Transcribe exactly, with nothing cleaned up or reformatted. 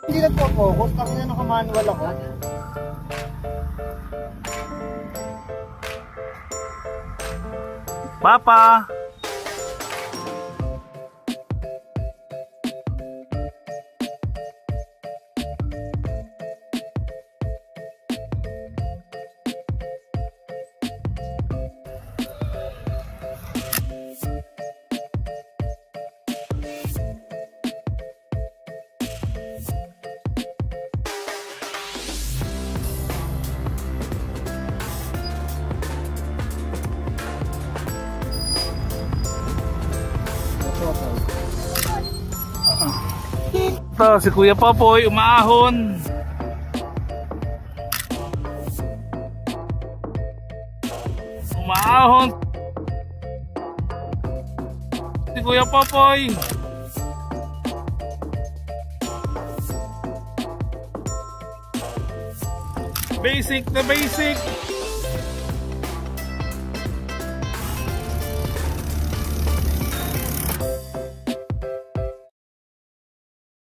Hindi nagpo-focus kasi naka-manual ako. Papa! Ito, si Kuya Popoy umaahon. Umaahon si Kuya Popoy. Basic na basic.